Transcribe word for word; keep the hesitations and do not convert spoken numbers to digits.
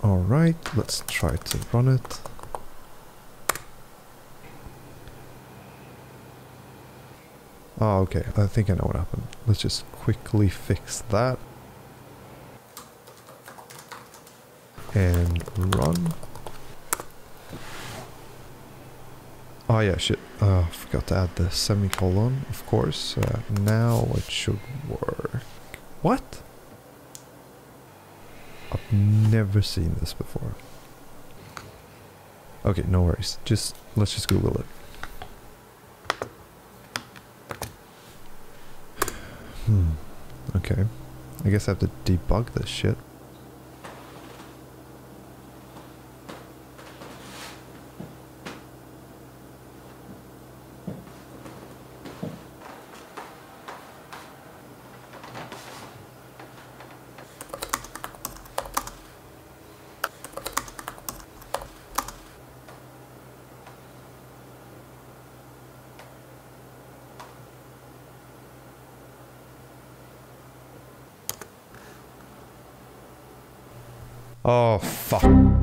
Alright, let's try to run it. Oh, okay. I think I know what happened. Let's just quickly fix that. And run. Oh yeah, shit. Oh, forgot to add the semicolon, of course. Uh, now it should work. What? I've never seen this before. Okay, no worries. Just, let's just Google it. Hmm. Okay. I guess I have to debug this shit. Oh, fuck.